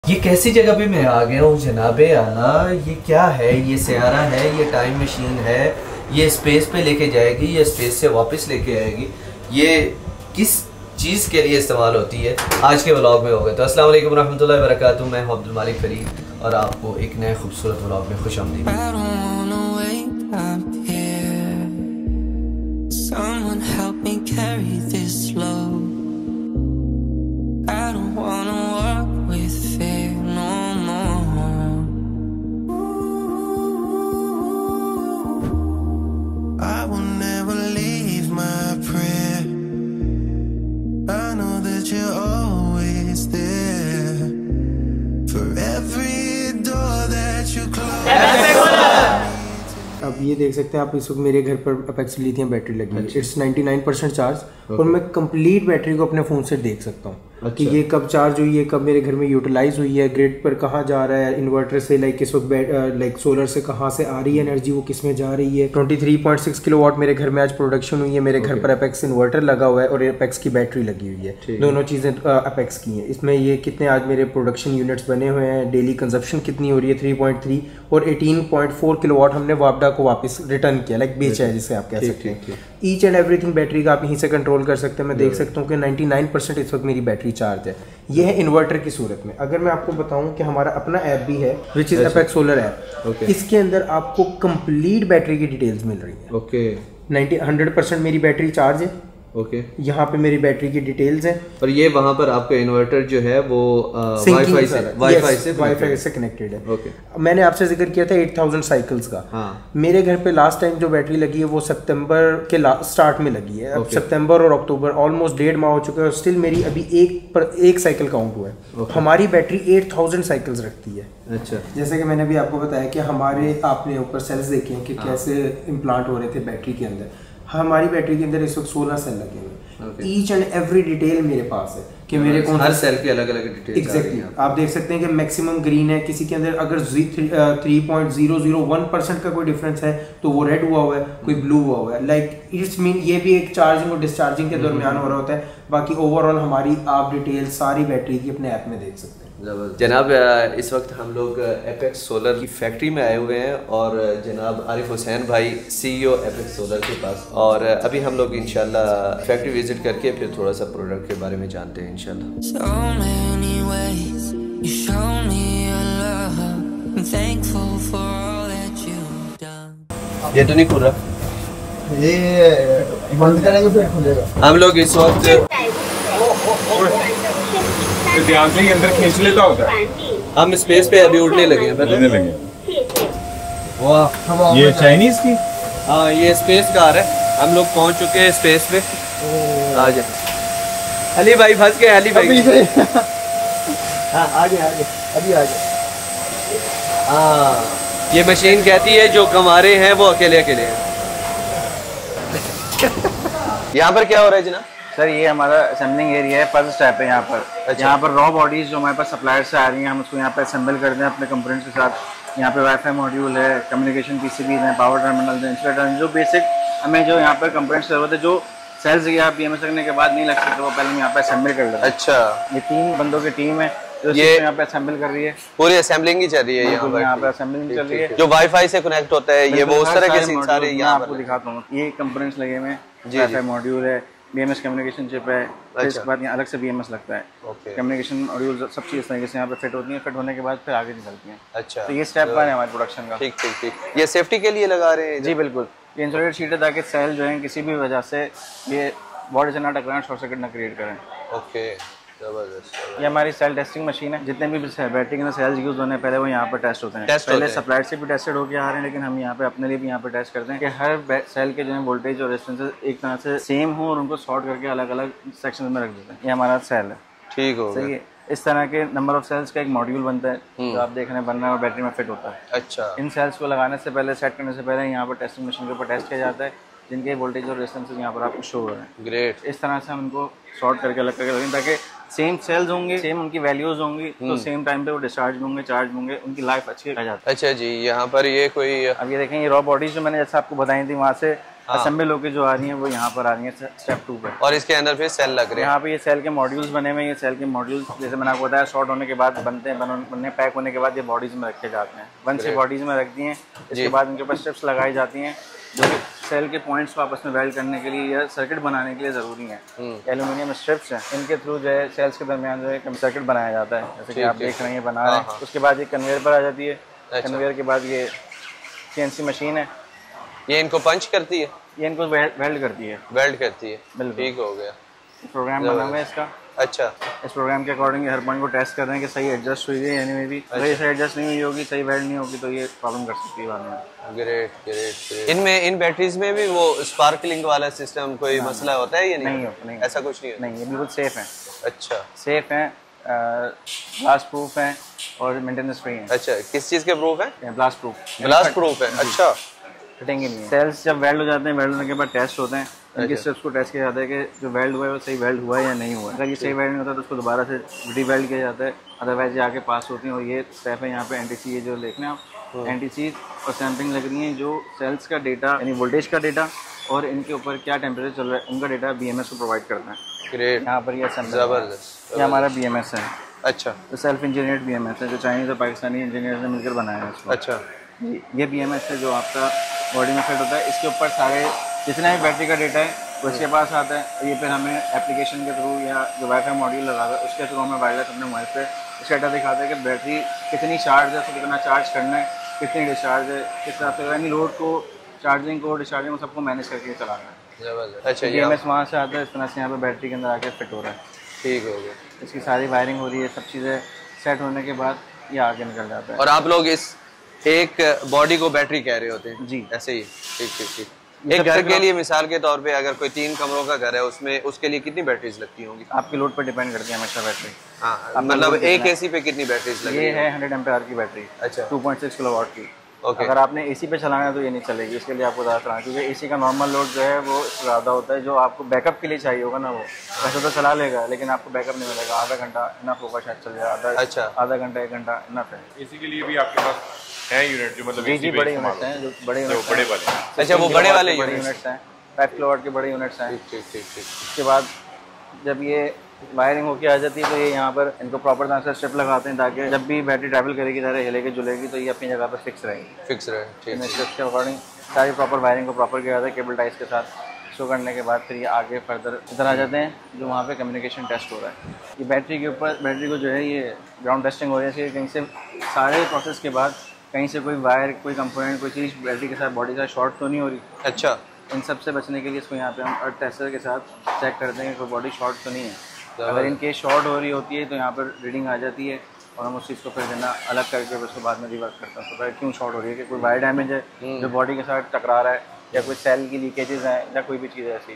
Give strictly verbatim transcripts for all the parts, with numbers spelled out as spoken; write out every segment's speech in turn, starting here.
ये कैसी जगह पे मैं आ गया हूँ जनाबे आला। ये क्या है? ये सयारा है, ये टाइम मशीन है, ये स्पेस पे लेके जाएगी, ये स्पेस से वापस लेके आएगी। ये किस चीज़ के लिए इस्तेमाल होती है आज के व्लॉग में होगा। तो अस्सलाम वालेकुम रहमतुल्लाहि व बरकातुहू। मैं हूँ अब्दुल मलिक फरीद और आपको एक नए खूबसूरत व्लॉग में खुश आमदीद। अब ये देख सकते हैं आप, इस वक्त मेरे घर पर अपेक्स लिथियम बैटरी लगी है। इट्स निन्यानवे परसेंट चार्ज और मैं कंप्लीट बैटरी को अपने फ़ोन से देख सकता हूँ कि ये कब चार्ज हुई है, कब मेरे घर में यूटिलाइज हुई है, ग्रिड पर कहाँ जा रहा है, इन्वर्टर से लाइक इस वक्त लाइक सोलर से कहाँ से आ रही है एनर्जी, वो किस में जा रही है। तेईस पॉइंट छह किलोवाट मेरे घर में आज प्रोडक्शन हुई है। मेरे घर पर अपेक्स इन्वर्टर लगा हुआ है और अपेक्स की बैटरी लगी हुई है। दोनों चीज़ें अपेक्स की हैं। इसमें ये कितने आज मेरे प्रोडक्शन यूनिट्स बने हुए हैं, डेली कंजप्शन कितनी हो रही है थ्री पॉइंट थ्री और एटीन पॉइंट फोर किलोवाट हमने वापडा को वापस रिटर्न किया, लाइक बेचा है जिसे आप कह सकते हैं। ईच एंड एवरीथिंग बैटरी का आप यहीं से कंट्रोल कर सकते हैं। मैं देख सकता हूँ कि निन्यानवे परसेंट इस वक्त मेरी बैटरी चार्ज है। यह है इन्वर्टर की सूरत में। अगर मैं आपको बताऊं कि हमारा अपना ऐप भी है which is Apex solar app, इसके अंदर आपको कंप्लीट बैटरी की डिटेल्स मिल रही है। ओके, नाइंटी हंड्रेड परसेंट मेरी बैटरी चार्ज है। Okay okay. यहाँ पे मेरी बैटरी की डिटेल्स हैं और ये वहाँ पर आपका इन्वर्टर जो है वो वाईफाई से वाईफाई से वाईफाई से कनेक्टेड है। Okay okay. मैंने आपसे जिक्र किया था आठ हज़ार साइकिल्स का। हाँ. मेरे घर पे लास्ट टाइम जो बैटरी लगी है वो सितंबर के स्टार्ट में लगी है। अब okay. सितंबर और अक्टूबर ऑलमोस्ट डेढ़ माह हो चुका है और स्टिल मेरी अभी एक पर एक साइकिल काउंट हुआ है। okay. हमारी बैटरी आठ हज़ार साइकिल्स रखती है। अच्छा, जैसे कि मैंने भी आपको बताया कि हमारे आपने ऊपर सेल्स देखे हैं कि हाँ. कैसे इम्प्लांट हो रहे थे बैटरी के अंदर। हमारी बैटरी के अंदर इस वक्त सोलह सेल लगे हुए। ईच एंड एवरी डिटेल मेरे पास है कि मेरे कौन हर सेल की अलग अलग डिटेल। एग्जैक्टली आप देख सकते हैं कि मैक्सिमम ग्रीन है, किसी के अंदर अगर three point zero zero one percent का कोई डिफरेंस है तो वो रेड हुआ हुआ है, कोई ब्लू हुआ हुआ है। लाइक इट्स मीन ये भी एक चार्जिंग और डिस्चार्जिंग के दरमियान हो रहा होता है। बाकी ओवरऑल हमारी आप डिटेल सारी बैटरी की अपने ऐप में देख सकते हैं। जनाब इस वक्त हम लोग एपेक्स सोलर की फैक्ट्री में आए हुए हैं और जनाब आरिफ हुसैन भाई सीईओ एपेक्स सोलर के पास, और अभी हम लोग इंशाल्लाह फैक्ट्री विजिट करके फिर थोड़ा सा प्रोडक्ट के बारे में जानते हैं इंशाल्लाह। ये तो नहीं खुल रहा, ये बंद करेंगे फिर खुलेगा। हम लोग इस वक्त ध्यान से ही अंदर खींच लेता होता है। हम स्पेस पे अभी उड़ने लगे हैं, उड़ने लगे। वाह, ये चाइनीज की? हाँ, ये स्पेस कार है। हम लोग पहुंच चुके हैं स्पेस पे। आ जाए अली भाई, फंस गए अली भाई। हाँ, आगे आगे अभी आगे। हाँ, ये मशीन कहती है जो कमारे हैं वो अकेले अकेले हैं। यहाँ पर क्या हो रहा है जनाब? सर ये हमारा असेंबलिंग एरिया है, फर्स्ट स्टेप है यहाँ पर। अच्छा। यहाँ पर रॉ बॉडीज जो हमारे पास सप्लायर से आ रही हैं, हम उसको यहाँ पर असेंबल करते हैं अपने कंपोनेंट्स के साथ। यहाँ पे वाईफाई मॉड्यूल है, कम्युनिकेशन पीसीबी है, पावर टर्मिनल है, इंसुलेटर, जो बेसिक हमें जो यहाँ पर कंपोनेंट्स जरूरत है, जो सेल्स या बीएमएस लगने के बाद नहीं लग सकते, वो पहले हम यहाँ पे असेंबल कर लेते हैं। अच्छा, ये तीन बंदों की टीम है जो ये यहाँ पे असेंबल कर रही है। पूरी असेंबलिंग ही चल रही है यहाँ पे, असेंबलिंग चल रही है। जो वाईफाई से कनेक्ट होता है ये वो उस तरह के सारे यहाँ आपको दिखाता हूँ। ये कंपोनेंट्स लगे हुए हैं, वाईफाई मॉड्यूल है, बीएमएस कम्युनिकेशन चिप है। अच्छा। इसके बाद यहाँ अलग से बीएमएस लगता है। ओके। कम्युनिकेशन मॉड्यूल सब चीज़ इस तरीके से यहाँ पे फिट होती हैं, फिट होने के बाद फिर आगे निकलती हैं। अच्छा, तो ये स्टेप वन है हमारे प्रोडक्शन का। ठीक ठीक ठीक। ये सेफ्टी के लिए लगा रहे हैं? जी बिल्कुल, ये इंसुलेटेड शीट है ताकि सेल जो है किसी भी वजह से ये बॉडी से ना टकराएं, शॉर्ट सर्किट ना क्रिएट करें। ओके, जबरदस्त। ये हमारी सेल टेस्टिंग मशीन है। जितने भी बैटरी के अंदर सेल्स यूज होने हैं पहले वो यहाँ पर टेस्ट होते हैं। टेस्ट पहले सप्लायर से भी टेस्टेड होकर आ रहे हैं, लेकिन हम यहाँ पे अपने लिए भी यहाँ पे टेस्ट करते हैं कि हर सेल के जो है वोल्टेज और रेजिस्टेंस एक तरह से सेम हो और उनको सॉर्ट करके अलग अलग सेक्शन में रख देते हैं। ये हमारा सेल है। ठीक हो सही है। इस तरह के नंबर ऑफ सेल्स का एक मॉड्यूल बनता है जो आप देख रहे हैं बन रहा है और बैटरी में फिट होता है। अच्छा, इन सेल्स को लगाने से पहले, सेट करने से पहले यहाँ पर टेस्टिंग मशीन के ऊपर टेस्ट किया जाता है, जिनके वोल्टेज और रेजिस्टेंस यहाँ पर आपको शो हो रहे हैं। ग्रेट। इस तरह से हम इनको सॉर्ट करके अलग करके रखें ताकि सेम सेल्स होंगे, सेम उनकी वैल्यूज होंगी, तो सेम टाइम पे वो डिस्चार्ज होंगे, चार्ज होंगे, उनकी लाइफ अच्छी रह जाती है। अच्छा जी, यहाँ पर ये कोई अब ये देखें, ये रॉ बॉडीज जो मैंने जैसे आपको बताई थी, वहाँ से असेंबल होके जो आ रही हैं वो यहाँ पर आ रही हैं स्टेप टू पे। और इसके अंदर फिर सेल लग रहे हैं। यहाँ पे ये सेल के मॉड्यूल्स बने हुए हैं। ये सेल के मॉड्यूल्स जैसे मैंने आपको बताया शॉर्ट होने के बाद बनते हैं, बनने पैक होने के बाद ये बॉडीज में रखे जाते हैं। वंस ये बॉडीज में रख दिए हैं, इसके बाद इनके ऊपर स्ट्रिप्स लगाई जाती हैं जो कि सेल के पॉइंट्स को आपस में वेल्ड करने के लिए या सर्किट बनाने के लिए ज़रूरी है। एल्यूमिनियम स्ट्रिप्स हैं, इनके थ्रू जो है सेल्स के दरमियान जो है सर्किट बनाया जाता है, जैसे कि आप देख रहे हैं बना रहे हैं। उसके बाद ये कन्वेयर पर आ जाती है। कन्वेयर के बाद ये सीएनसी मशीन है, ये इनको पंच करती है, ये इनको वेल्ड करती है। वेल्ड करती है, बिल्कुल ठीक हो गया। प्रोग्राम बना हुआ है इसका। अच्छा, इस प्रोग्राम के अकॉर्डिंग हर पॉइंट को टेस्ट कर रहे हैं कि सही एडजस्ट हुई है यानी में भी। अगर ये सही एडजस्ट नहीं हुई होगी, सही वेल्ड नहीं होगी, तो ये प्रॉब्लम कर सकती है बाद में। Great great great. इनमें इन बैटरीज में भी वो स्पार्कलिंग वाला सिस्टम कोई मसला होता है या नहीं? नहीं होता, नहीं ऐसा कुछ नहीं है। नहीं, ये बिल्कुल सेफ है। अच्छा, सेफ है, ब्लास्ट प्रूफ है और मेंटेनेंस फ्री है। अच्छा, किस चीज़ के प्रूफ है? Blast proof. ब्लास्ट प्रूफ है। अच्छा, फटेंगे नहीं। सेल्स जब वेल्ड हो जाते हैं, वेल्ड होने के बाद टेस्ट होते हैं। इनके स्टेप्स को टेस्ट किया जाता है कि जो वेल्ड हुआ है वो सही वेल्ड हुआ है या नहीं हुआ। अगर ये सही वेल्ड नहीं होता तो उसको दोबारा से री वेल्ड किया जाता है, अदरवाइज ये आगे पास होती हैं। और ये स्टेप है यहाँ पे एनटीसी, ये जो देख रहे हैं आप, एनटीसी और सैम्पलिंग लग रही है जो सेल्स का डेटा यानी वोल्टेज का डेटा और इनके ऊपर क्या टेम्परेचर चल रहा है उनका डेटा बीएमएस को प्रोवाइड करता है। ग्रेट। यहाँ पर ये जबरदस्त, ये हमारा बीएमएस है। अच्छा, तो सेल्फ इंजीनियर्ड बीएमएस है जो चाइनीज और पाकिस्तानी इंजीनियर ने मिलकर बनाया है इसको। अच्छा, ये बीएमएस है जो आपका बॉडी में फिट होता है। इसके ऊपर सारे जितना भी बैटरी का डेटा है वो इसके पास आता है। ये फिर हमें एप्लीकेशन के थ्रू या जो वाईफाई मॉड्यूल लगा हुआ है उसके थ्रू हमें वायरलेस अपने मोबाइल पे इसका डाटा दिखाता है कि बैटरी कितनी चार्ज है, उसको कितना चार्ज करना है, कितनी डिस्चार्ज है, किस तरह से यानी लोड को, चार्जिंग को, डिस्चार्जिंग को सबको मैनेज करके चलाना है। जबरदस्त। अच्छा, ये बीएमएस वहाँ से आता है, इस तरह से यहाँ पे बैटरी के अंदर आके फिट हो रहा है। ठीक हो गया। इसकी सारी वायरिंग हो रही है, सब चीज़ें सेट होने के बाद ये आगे निकल जाता है। और आप लोग इस एक बॉडी को बैटरी कह रहे होते हैं? जी, ऐसे ही। ठीक ठीक ठीक। एक घर के लिए मिसाल के तौर पे अगर कोई तीन कमरों का घर है उसमें उसके लिए कितनी बैटरीज लगती होंगी? आपके लोड पर डिपेंड करती है हमेशा बैटरी। हाँ, मतलब एक एसी पे कितनी बैटरीज लगती है? ये है हंड्रेड एम्पेयर की बैटरी। अच्छा, टू पॉइंट सिक्स किलोवाट की। ओके। अगर आपने एसी पे चलाना है तो ये नहीं चलेगी, इसके लिए आपको ज़्यादा चलाना है क्योंकि एसी का नॉर्मल लोड जो है वो ज़्यादा होता है। जो आपको बैकअप के लिए चाहिए होगा ना वो वैसे तो चला लेगा, लेकिन आपको बैकअप नहीं मिलेगा। आधा घंटा इनफ होगा शायद चल जाए, आधा अच्छा आधा घंटा एक घंटा इनफ है। एसी के लिए भी आपके पास है यूनिट जो मतलब जी जी बड़े यूनिट्स हैं, जो बड़े यूनिट्स बड़े वाले। अच्छा, वो बड़े वाले यूनिट्स हैं, फाइव किलोवाट के बड़े यूनिट्स हैं। ठीक ठीक ठीक। उसके बाद जब ये वायरिंग होके आ जाती है तो ये यहाँ पर इनको प्रॉपर तरह से स्ट्रिप लगाते हैं ताकि जब भी बैटरी ट्रैवल करेगी तरह हिलेगी जुलेगी तो ये अपनी जगह पर फिक्स रहेगी। फिक्स रहे, ठीक। स्ट्रिप्स के अकॉर्डिंग सारी प्रॉपर वायरिंग को प्रॉपर किया जाता है केबल टाइज के साथ। शो करने के बाद फिर ये आगे फर्दर इधर आ जाते हैं जो वहाँ पे कम्युनिकेशन टेस्ट हो रहा है। ये बैटरी के ऊपर बैटरी को जो है ये ग्राउंड टेस्टिंग हो रही है। कहीं से सारे प्रोसेस के बाद कहीं से कोई वायर, कोई कंपोनेंट, कोई चीज़ बैटरी के साथ बॉडी का शॉर्ट तो नहीं हो रही। अच्छा, इन सब से बचने के लिए इसको यहाँ पे हम अर्थ टेस्टर के साथ चेक करते हैं कि कोई बॉडी शॉर्ट तो नहीं है। अगर इनके शॉर्ट हो रही होती है तो यहाँ पर रीडिंग आ जाती है और हम उस चीज़ को फिर देना अलग करके उसको बाद में रिवर्क करते हैं। तो क्यों शॉर्ट हो रही है कि कोई वायर डैमेज है जो बॉडी के साथ टकरा रहा है या कोई सेल की लीकेजेस हैं या कोई भी चीज़ ऐसी।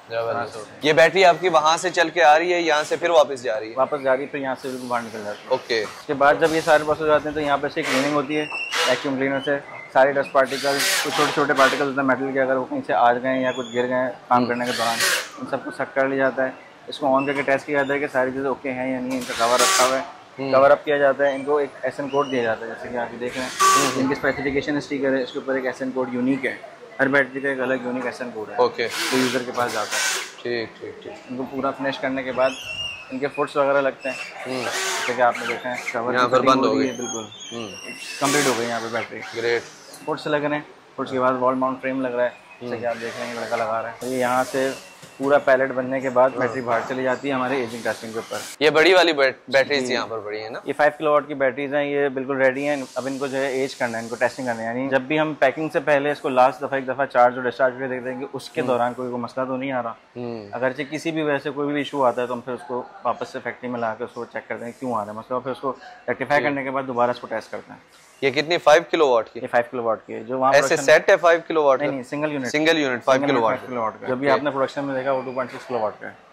ये बैटरी आपकी वहाँ से चल के आ रही है, यहाँ से फिर वापस जा रही है? वापस जा रही है, फिर यहाँ से बिल्कुल बाहर निकल जाती है। ओके। उसके बाद जब ये सारे प्रोसेस हो जाते हैं तो यहाँ पर से क्लीनिंग होती है वैक्यूम क्लीनर से। सारे डस्ट पार्टिकल्स, कुछ छोटे छोटे पार्टिकल्स होते हैं मेटल के, अगर वो कहीं से आ गए या कुछ गिर गए काम करने के दौरान उन सबको सक कर लिया जाता है। इसको ऑन करके टेस्ट किया जाता है कि सारी चीज़ें ओके हैं या नहीं। इनका कवर रखा हुआ है, कवर अप किया जाता है। इनको एक एस एन कोड दिया जाता है, जैसे कि आप देख रहे हैं इनकी स्पेसिफिकेशन स्टिकर है, इसके ऊपर एक एस एन कोड यूनिक है। हर बैटरी का एक अलग यूनिक एस एन कोड है। ओके। तो यूज़र के पास जाता है। ठीक ठीक ठीक। इनको पूरा फिनिश करने के बाद इनके फुट्स वगैरह लगते हैं, जैसे कि आपने देखा है कवर यहाँ पर बंद हो गई, बिल्कुल कंप्लीट हो गई यहाँ पे बैटरी। ग्रेट। फुट्स लग रहे हैं, फुट्स के बाद वॉल माउंट फ्रेम लग रहा है, जैसे कि आप देख रहे हैं लड़का लगा रहा है। तो ये यहाँ से पूरा पैलेट बनने के बाद बैटरी बाहर चली जाती है हमारे एजिंग टेस्टिंग के ऊपर। ये बड़ी वाली बैटरीज यहाँ पर पड़ी है ना? ये फाइव किलोवाट की बैटरीज हैं, ये बिल्कुल रेडी हैं। अब इनको जो है एज करना है, इनको टेस्टिंग करना है। यानी जब भी हम पैकिंग से पहले इसको लास्ट दफा एक दफा चार्ज और डिस्चार्ज करके देख देंगे उसके दौरान कोई मसला तो नहीं आ रहा। अगर से किसी भी वजह से कोई भी इशू आता है तो हम फिर उसको वापस से फैक्ट्री में ला के उसको चेक करते हैं क्यों आ रहा है मसला, फिर उसको रेक्टिफाई करने के बाद दोबारा इसको टेस्ट करते हैं। ये कितनी फाइव किलोवाट की? ये फाइव किलोवाट की है। जो वहाँ ऐसे सेट है फाइव किलोवाट? नहीं नहीं, single unit. Single unit five kilowatt kilowatt का। जो भी आपने प्रोडक्शन में देखा वो टू पॉइंट सिक्स किलोवाट का है।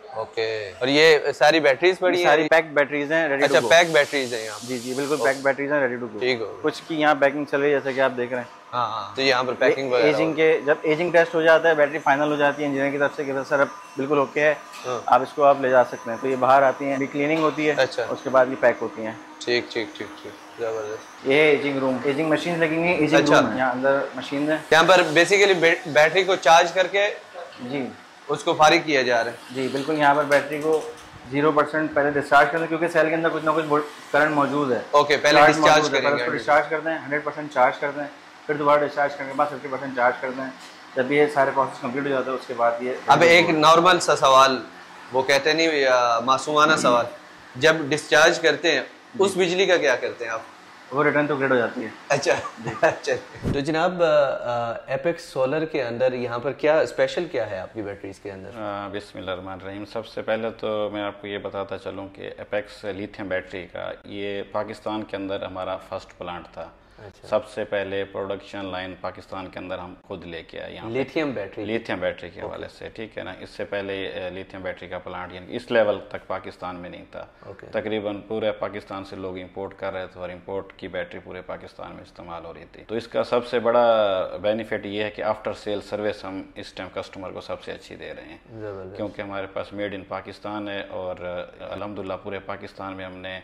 ओके। और ये सारी बैटरीज पड़ी हैं? सारी पैक बैटरीज हैं, रेडी टू गो। अच्छा, पैक बैटरीज हैं यहाँ? जी जी बिल्कुल पैक बैटरीज हैं, रेडी टू गो। ठीक हो। कुछ की यहाँ पैकिंग चल रही है जैसे कि आप देख रहे हैं। हाँ हाँ, तो यहाँ पर पैकिंग वगैरह एजिंग के जब एजिंग टेस्ट हो जाता है, बैटरी फाइनल हो जाती है इंजीनियर की तरफ से कि सर अब बिल्कुल ओके है, आप इसको आप ले जा सकते हैं। तो ये बाहर आती हैं, क्लीनिंग होती है। अच्छा। उसके बाद ये पैक होती हैं। ठीक ठीक ठीक ठीक, जबरदस्त। ये है एजिंग रूम, एजिंग मशीन लगी हुई है, एजिंग अच्छा। रूम यहाँ अंदर मशीन है। यहाँ पर बेसिकली बैटरी को चार्ज करके जी उसको फारिग किया जा रहा है। जी बिल्कुल, यहाँ पर बैटरी को जीरो परसेंट पहले डिस्चार्ज करते हैं क्योंकि सेल के अंदर कुछ ना कुछ करंट मौजूद है। ओके, पहले डिस्चार्ज करेंगे, डिस्चार्ज करते हैं, हंड्रेड परसेंट चार्ज करते हैं, फिर दोबारा डिस्चार्ज करने के बाद फिफ्टी परसेंट चार्ज करते हैं। जब ये सारे प्रोसेस कंप्लीट हो जाता है उसके बाद ये। अब एक नॉर्मल सा सवाल, वो कहते नहीं मासूमाना सवाल, जब डिस्चार्ज करते हैं उस बिजली का क्या करते हैं आप? वो रिटर्न तो ग्रिड हो जाती है। अच्छा अच्छा। तो जनाब एपेक्स सोलर के अंदर यहाँ पर क्या स्पेशल क्या है आपकी बैटरीज के अंदर? बिस्मिल्लाहिर्रहमानिर्रहीम। सबसे पहले तो मैं आपको ये बताता चलूँ कि एपेक्स लिथियम बैटरी का ये पाकिस्तान के अंदर हमारा फर्स्ट प्लांट था। अच्छा। सबसे पहले प्रोडक्शन लाइन पाकिस्तान के अंदर हम खुद लेके आए यहाँ लिथियम बैटरी लिथियम बैटरी के हवाले से, ठीक है ना। इससे पहले लिथियम बैटरी का प्लांट यानी इस लेवल तक पाकिस्तान में नहीं था। तकरीबन पूरे पाकिस्तान से लोग इंपोर्ट कर रहे थे और इंपोर्ट की बैटरी पूरे पाकिस्तान में इस्तेमाल हो रही थी। तो इसका सबसे बड़ा बेनिफिट ये है कि आफ्टर सेल सर्विस हम इस टाइम कस्टमर को सबसे अच्छी दे रहे हैं, क्योंकि हमारे पास मेड इन पाकिस्तान है और अल्हम्दुलिल्लाह पूरे पाकिस्तान में हमने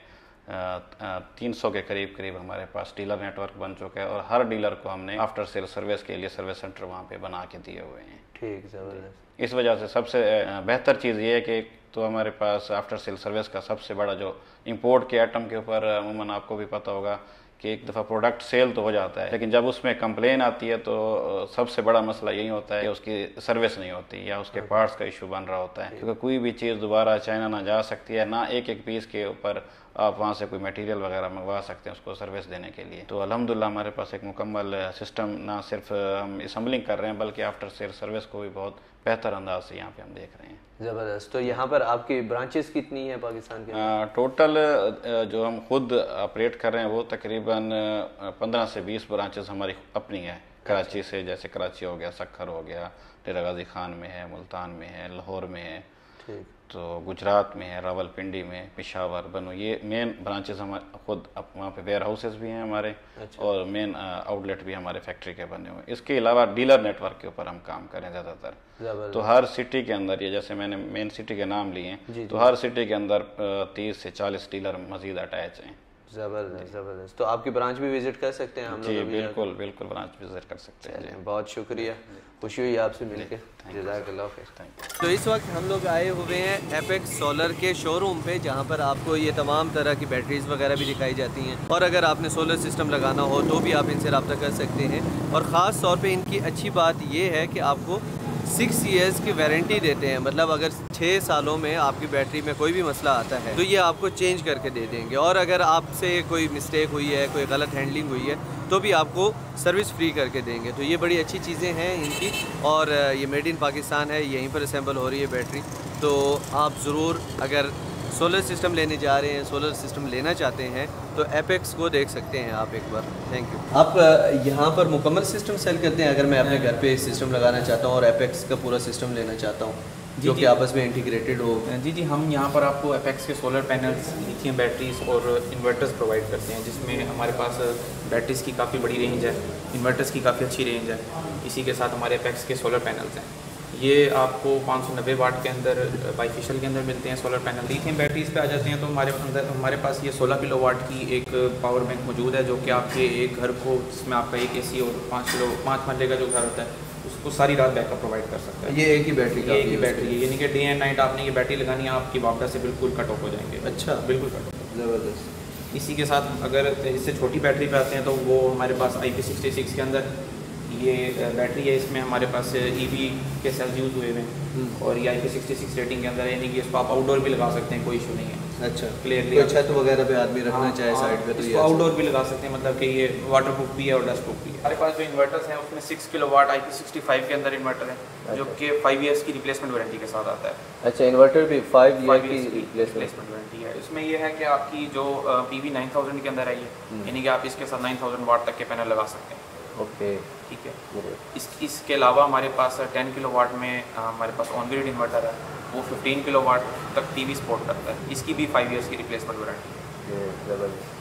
तीन सौ के करीब करीब हमारे पास डीलर नेटवर्क बन चुका है और हर डीलर को हमने आफ्टर सेल सर्विस के लिए सर्विस सेंटर वहाँ पे बना के दिए हुए हैं। ठीक, ज़बरदस्त। इस वजह से सबसे बेहतर चीज़ ये है कि तो हमारे पास आफ्टर सेल सर्विस का सबसे बड़ा जो इंपोर्ट के आइटम के ऊपर अमूमन आपको भी पता होगा कि एक दफ़ा प्रोडक्ट सेल तो हो जाता है, लेकिन जब उसमें कंप्लेन आती है तो सबसे बड़ा मसला यही होता है कि उसकी सर्विस नहीं होती या उसके पार्ट्स का इशू बन रहा होता है, क्योंकि कोई भी चीज़ दोबारा चाइना ना जा सकती है, ना एक एक पीस के ऊपर आप वहाँ से कोई मटेरियल वगैरह मंगवा सकते हैं उसको सर्विस देने के लिए। तो अल्हम्दुलिल्लाह हमारे पास एक मुकम्मल सिस्टम, ना सिर्फ हम असम्बलिंग कर रहे हैं बल्कि आफ्टर सेल सर्विस को भी बहुत बेहतर अंदाज से यहाँ पे हम देख रहे हैं। ज़बरदस्त। तो यहाँ पर आपकी ब्रांचेस कितनी है पाकिस्तान के? आ, टोटल जो हम खुद ऑपरेट कर रहे हैं वो तकरीबन पंद्रह से बीस ब्रांचेस हमारी अपनी है। कराची से, जैसे कराची हो गया, सक्खर हो गया, डेरा गाजी खान में है, मुल्तान में है, लाहौर में है, ठीक, तो गुजरात में है, रावलपिंडी में, पेशावर, बनो, ये मेन ब्रांचेस हमारे खुद वहाँ पे वेयर हाउसेस भी हैं हमारे। अच्छा। और मेन आउटलेट भी हमारे फैक्ट्री के बने हुए हैं। इसके अलावा डीलर नेटवर्क के ऊपर हम काम करें ज़्यादातर। तो हर सिटी के अंदर, ये जैसे मैंने मेन सिटी के नाम लिए हैं, तो हर सिटी के अंदर तीस से चालीस डीलर मजीद अटैच हैं। ज़बरदस्त ज़बरदस्त। तो आपकी ब्रांच भी विजिट कर सकते हैं हम लोग? जी बिल्कुल बिल्कुल, ब्रांच विजिट कर सकते हैं। बहुत शुक्रिया, खुशी हुई आपसे मिलकर, जज़ाकल्लाह खैर। तो इस वक्त हम लोग आए हुए हैं एपेक्स सोलर के शोरूम पे, जहाँ पर आपको ये तमाम तरह की बैटरीज वगैरह भी दिखाई जाती हैं, और अगर आपने सोलर सिस्टम लगाना हो तो भी आप इनसे रब्ता कर सकते हैं। और ख़ास तौर पे इनकी अच्छी बात ये है कि आपको सिक्स ईयर्स की वारंटी देते हैं, मतलब अगर छः सालों में आपकी बैटरी में कोई भी मसला आता है तो ये आपको चेंज करके दे देंगे, और अगर आपसे कोई मिस्टेक हुई है, कोई गलत हैंडलिंग हुई है तो भी आपको सर्विस फ्री करके देंगे। तो ये बड़ी अच्छी चीज़ें हैं इनकी, और ये मेड इन पाकिस्तान है, यहीं पर असेंबल हो रही है बैटरी। तो आप ज़रूर अगर सोलर सिस्टम लेने जा रहे हैं, सोलर सिस्टम लेना चाहते हैं, तो एपेक्स को देख सकते हैं आप एक बार। Thank you. आप यहाँ पर मुकम्मल सिस्टम सेल करते हैं? अगर मैं अपने घर पे सिस्टम लगाना चाहता हूँ और एपेक्स का पूरा सिस्टम लेना चाहता हूँ जो कि आपस में इंटीग्रेटेड हो? जी जी, हम यहाँ पर आपको एपेक्स के सोलर पैनल्स, लिथियम बैटरीज और इन्वर्टर्स प्रोवाइड करते हैं, जिसमें हमारे पास बैटरीज की काफ़ी बड़ी रेंज है, इन्वर्टर्स की काफ़ी अच्छी रेंज है। इसी के साथ हमारे एपेक्स के सोलर पैनल्स हैं, ये आपको पाँच सौ नब्बे वाट के अंदर बाईफिशियल के अंदर मिलते हैं सोलर पैनल। लिथियम बैटरीज पे आ जाते हैं तो हमारे अंदर हमारे पास ये सोलह किलो वाट की एक पावर बैंक मौजूद है, जो कि आपके एक घर को, जिसमें आपका एक एसी और पाँच किलो पाँच मरले का जो घर होता है उसको सारी रात बैकअप प्रोवाइड कर सकता है। ये एक ही बैटरी का? एक ही बैटरी है, यानी कि डे एंड नाइट आपने ये बैटरी लगानी है, आपकी बापडा से बिल्कुल कट ऑफ हो जाएंगे। अच्छा, बिल्कुल कट ऑफ। ज़बरदस्त। इसी के साथ अगर इससे छोटी बैटरी पे आते हैं तो वो हमारे पास आई पी सिक्सटी सिक्स के अंदर ये बैटरी है, इसमें हमारे पास ई वी के सेल्स यूज़ हुए हुए हैं, और ये I P sixty six rating के अंदर है, यानी कि इसको आप आउटडोर भी लगा सकते हैं, कोई इशू नहीं है। अच्छा, क्लियरली छत वगैरह पे आदमी रखना हाँ, चाहे साइड पे तो इसको आउटडोर भी लगा सकते हैं, मतलब कि ये वाटर प्रूफ भी है और डस्ट प्रूफ भी है। हमारे पास जो इन्वर्टर्स हैं उसमें six kilowatt I P sixty five के अंदर इन्वर्टर है, जो कि फाइव ईयर्स की रिप्लेसमेंट वारंटी के साथ आता है। अच्छा, इन्वर्टर भी फाइव ईयर की रिप्लेसमेंट वारंटी है। इसमें ये है कि आपकी जो पी वी नाइन थाउजेंड के अंदर आई है, यानी कि आप इसके साथ नाइन थाउजेंड वाट तक के पैनल लगा सकते हैं। ओके ठीक है। इस इसके अलावा हमारे पास टेन किलो वाट में हमारे पास ऑन ग्रिड इन्वर्टर है, वो फिफ्टीन किलो वाट तक टीवी सपोर्ट करता है। इसकी भी फाइव इयर्स की रिप्लेसमेंट वारंटी है।